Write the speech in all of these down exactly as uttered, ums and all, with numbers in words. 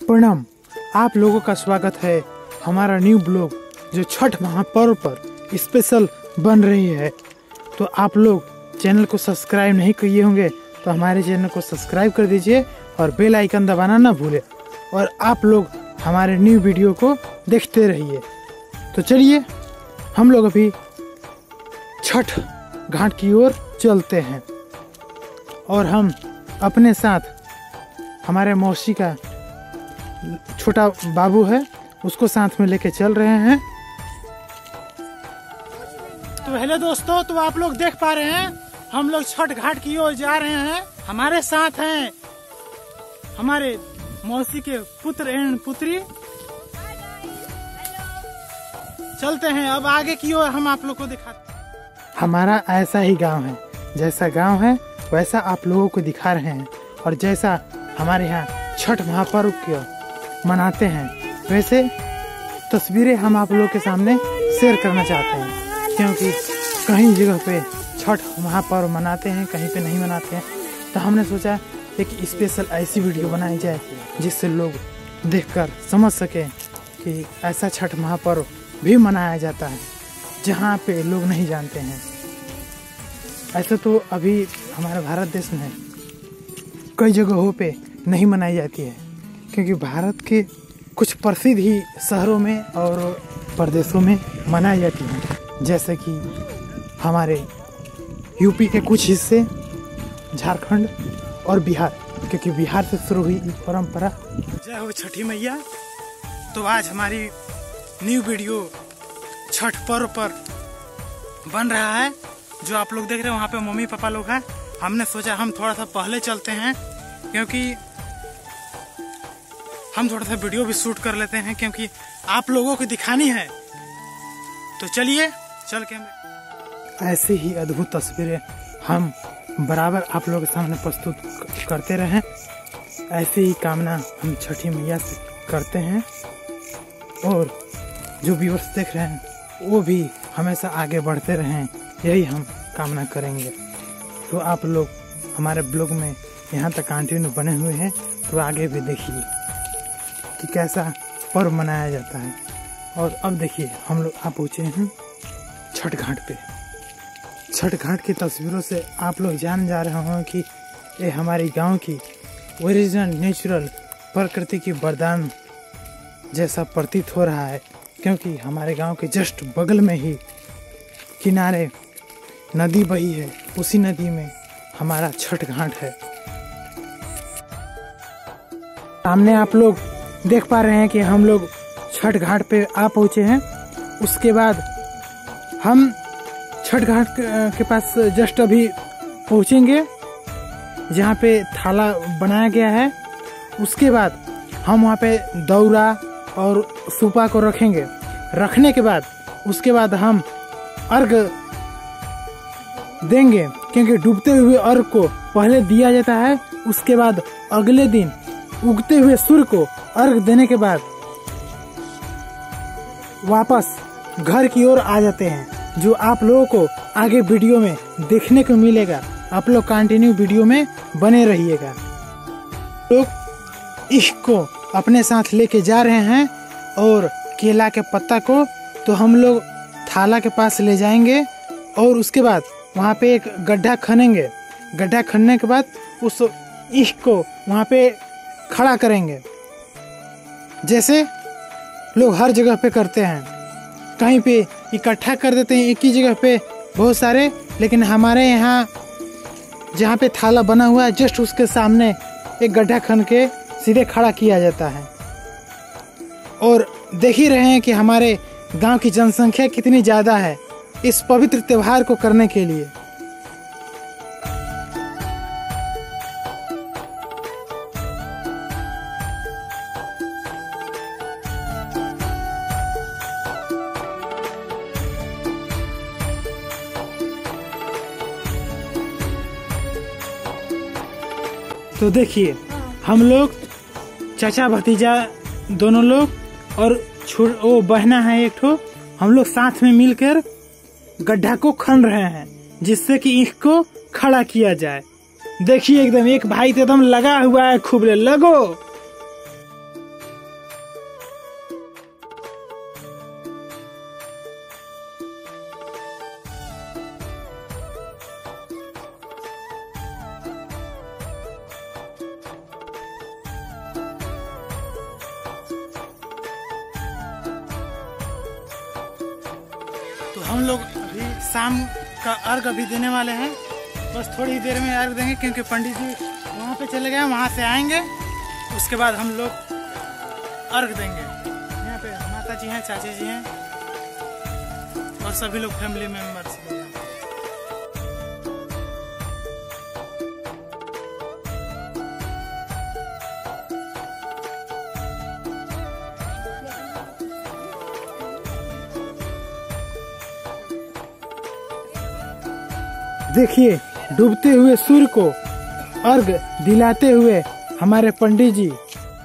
प्रणाम, आप लोगों का स्वागत है हमारा न्यू ब्लॉग जो छठ महापर्व पर स्पेशल बन रही है। तो आप लोग चैनल को सब्सक्राइब नहीं किए होंगे तो हमारे चैनल को सब्सक्राइब कर दीजिए और बेल आइकन दबाना ना भूलें और आप लोग हमारे न्यू वीडियो को देखते रहिए। तो चलिए हम लोग अभी छठ घाट की ओर चलते हैं और हम अपने साथ हमारे मौसी का छोटा बाबू है उसको साथ में लेके चल रहे हैं। तो हेलो दोस्तों, तो आप लोग देख पा रहे हैं हम लोग छठ घाट की ओर जा रहे हैं। हमारे साथ हैं हमारे मौसी के पुत्र एवं पुत्री। चलते हैं अब आगे की ओर, हम आप लोग को दिखाते हैं। हमारा ऐसा ही गांव है, जैसा गांव है वैसा आप लोगों को दिखा रहे हैं और जैसा हमारे यहाँ छठ महापर्व को मनाते हैं वैसे तस्वीरें हम आप लोगों के सामने शेयर करना चाहते हैं, क्योंकि कहीं जगह पे छठ महापर्व मनाते हैं, कहीं पे नहीं मनाते हैं। तो हमने सोचा एक स्पेशल ऐसी वीडियो बनाई जाए जिससे लोग देखकर समझ सकें कि ऐसा छठ महापर्व भी मनाया जाता है जहाँ पे लोग नहीं जानते हैं। ऐसा तो अभी हमारे भारत देश में कई जगहों पे नहीं मनाई जाती है, क्योंकि भारत के कुछ प्रसिद्ध ही शहरों में और प्रदेशों में मनाई जाती है, जैसे कि हमारे यूपी के कुछ हिस्से, झारखंड और बिहार, क्योंकि बिहार से शुरू हुई परंपरा। जय हो छठी मैया। तो आज हमारी न्यू वीडियो छठ पर्व पर बन रहा है। जो आप लोग देख रहे हैं वहाँ पे मम्मी पापा लोग हैं। हमने सोचा हम थोड़ा सा पहले चलते हैं, क्योंकि हम थोड़ा सा वीडियो भी शूट कर लेते हैं, क्योंकि आप लोगों को दिखानी है। तो चलिए चल के हम ऐसे ही अद्भुत तस्वीरें हम बराबर आप लोगों के सामने प्रस्तुत करते रहें। ऐसे ही कामना हम छठी मैया से करते हैं और जो व्यूअर्स देख रहे हैं वो भी हमेशा आगे बढ़ते रहें, यही हम कामना करेंगे। तो आप लोग हमारे ब्लॉग में यहाँ तक कंटिन्यू बने हुए हैं, तो आगे भी देखिए कि कैसा पर्व मनाया जाता है। और अब देखिए हम लोग आ पहुँचे हैं छठ घाट पे। छठ घाट की तस्वीरों से आप लोग जान जा रहे हों कि ये हमारी गांव की ओरिजिनल नेचुरल प्रकृति की वरदान जैसा प्रतीत हो रहा है, क्योंकि हमारे गांव के जस्ट बगल में ही किनारे नदी बही है, उसी नदी में हमारा छठ घाट है। सामने आप लोग देख पा रहे हैं कि हम लोग छठ घाट पे आ पहुंचे हैं। उसके बाद हम छठ घाट के पास जस्ट अभी पहुंचेंगे जहाँ पे थाला बनाया गया है। उसके बाद हम वहाँ पे दौरा और सूपा को रखेंगे। रखने के बाद उसके बाद हम अर्घ देंगे, क्योंकि डूबते हुए अर्घ को पहले दिया जाता है। उसके बाद अगले दिन उगते हुए सूर्य को अर्घ देने के बाद वापस घर की ओर आ जाते हैं, जो आप लोगों को आगे वीडियो में देखने को मिलेगा। आप लोग कंटिन्यू वीडियो में बने रहिएगा। लोग इसको अपने साथ लेके जा रहे हैं और केला के पत्ता को तो हम लोग थाला के पास ले जाएंगे और उसके बाद वहाँ पे एक गड्ढा खनेंगे। गड्ढा खनने के बाद उस इश्क को वहाँ पे खड़ा करेंगे, जैसे लोग हर जगह पे करते हैं। कहीं पे इकट्ठा कर देते हैं एक ही जगह पे बहुत सारे, लेकिन हमारे यहाँ जहाँ पे थाला बना हुआ है जस्ट उसके सामने एक गड्ढा खन के सीधे खड़ा किया जाता है। और देख ही रहे हैं कि हमारे गांव की जनसंख्या कितनी ज़्यादा है इस पवित्र त्योहार को करने के लिए। तो देखिए हम लोग चाचा भतीजा दोनों लोग और छोड़ वो बहना है एक ठो, हम लोग साथ में मिलकर गड्ढा को खन रहे हैं, जिससे कि ईख को खड़ा किया जाए। देखिए एकदम एक भाई तो एकदम लगा हुआ है, खूब लगो। हम लोग अभी शाम का अर्घ अभी देने वाले हैं, बस थोड़ी देर में अर्घ देंगे क्योंकि पंडित जी वहाँ पे चले गए, वहाँ से आएंगे उसके बाद हम लोग अर्घ देंगे। यहाँ पे माता जी हैं, चाची जी हैं और सभी लोग फैमिली मेम्बर्स। देखिए डूबते हुए सूर्य को अर्घ दिलाते हुए हमारे पंडित जी।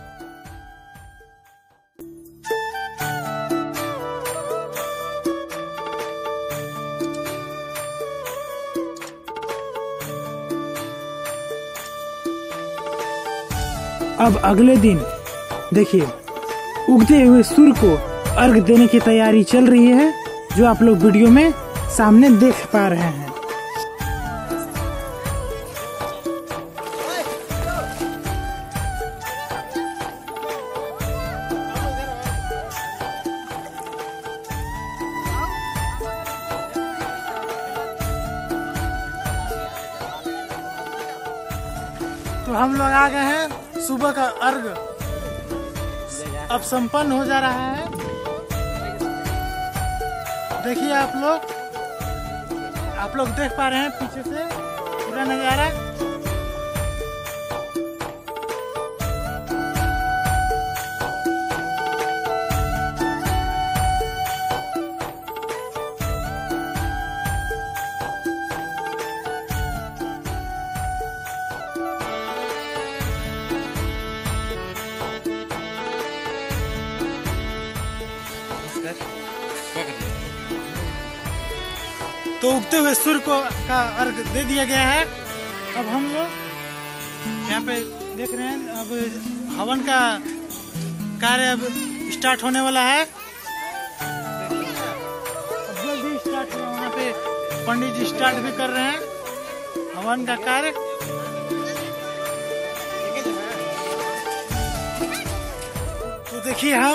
अब अगले दिन देखिए उगते हुए सूर्य को अर्घ देने की तैयारी चल रही है, जो आप लोग वीडियो में सामने देख पा रहे हैं। तो हम लोग आ गए हैं, सुबह का अर्घ अब संपन्न हो जा रहा है। देखिए आप लोग आप लोग देख पा रहे हैं पीछे से पूरा नजारा। तो उगते हुए सूर्य को का अर्घ दे दिया गया है। अब हम लोग यहाँ पे देख रहे हैं, अब हवन का कार्य अब स्टार्ट होने वाला है। अब जल्दी स्टार्ट हुआ, वहाँ पे पंडित जी स्टार्ट भी कर रहे हैं हवन का कार्य। तो देखिए हम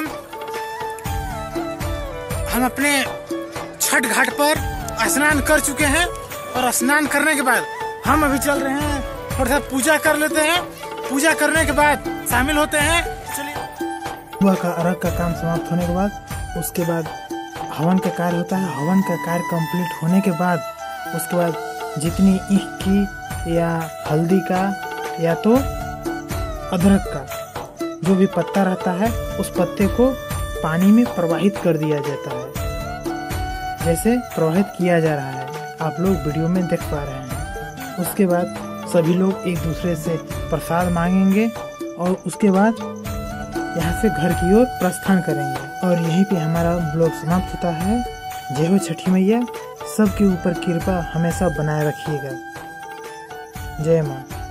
हम अपने छठ घाट पर स्नान कर चुके हैं और स्नान करने के बाद हम अभी चल रहे हैं, थोड़ा सा पूजा कर लेते हैं। पूजा करने के बाद शामिल होते हैं। चलिए सुबह का अर्घ का काम समाप्त होने के बाद उसके बाद हवन का कार्य होता है। हवन का कार्य कंप्लीट होने के बाद उसके बाद जितनी ईख की या हल्दी का या तो अदरक का जो भी पत्ता रहता है उस पत्ते को पानी में प्रवाहित कर दिया जाता है, जैसे प्रवाहित किया जा रहा है, आप लोग वीडियो में देख पा रहे हैं। उसके बाद सभी लोग एक दूसरे से प्रसाद मांगेंगे और उसके बाद यहाँ से घर की ओर प्रस्थान करेंगे। और यहीं पे हमारा ब्लॉग समाप्त होता है। जय हो छठी मैया, सबके ऊपर कृपा हमेशा बनाए रखिएगा। जय माँ।